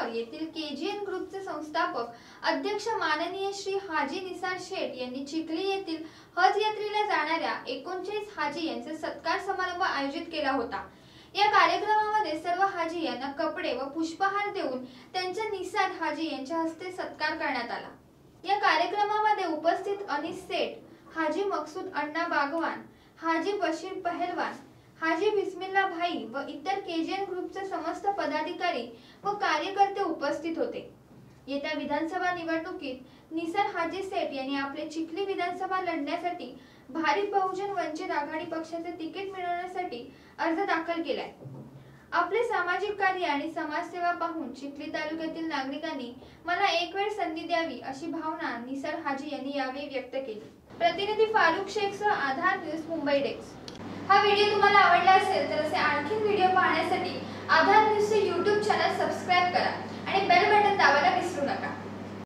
येथील केजीएन ग्रुपचे संस्थापक अध्यक्ष माननीय श्री हाजी निसार शेठ यांनी चिखली येथील हज यात्रेला जाणाऱ्या 39 हाजी यांचा सत्कार समारंभ आयोजित केला होता। या कार्यक्रमामध्ये सर्व हाजी यांना कपडे व पुष्पहार देऊन त्यांच्या निसार हाजी यांच्या हस्ते सत्कार करण्यात आला। या कार्यक्रमामध्ये उपस्थित अनीस सेठ, हाजी मकसूद अण्णा बागवान, हाजी बशीर पहलवान, हाजी बिस्मिल्ला भाई व इतर केजीएन ग्रुपचे समस्त पदाधिकारी व कार्यकर्ते उपस्थित होते। येत्या विधानसभा निवडणुकीत निसार हाजी सेठ यांनी आपले चिखली विधानसभा लढण्यासाठी भारिप बहुजन वंचित आघाडी पक्षाचे तिकीट मिळवण्यासाठी अर्ज दाखल केलाय। आपले सामाजिक कार्य आणि समाजसेवा पाहून चिखली तालुक्यातील नागरिकांनी मला एक वेळ संधी द्यावी अशी भावना निसार हाजी यांनी यावेळी व्यक्त केली। प्रतिनिधी फारुख शेखसह आधार न्यूज मुंबई डेस्क। हा व्हिडिओ तुम्हाला आवडला असेल तर असे आणखी व्हिडिओ पाहण्यासाठी आधार न्यूजचे YouTube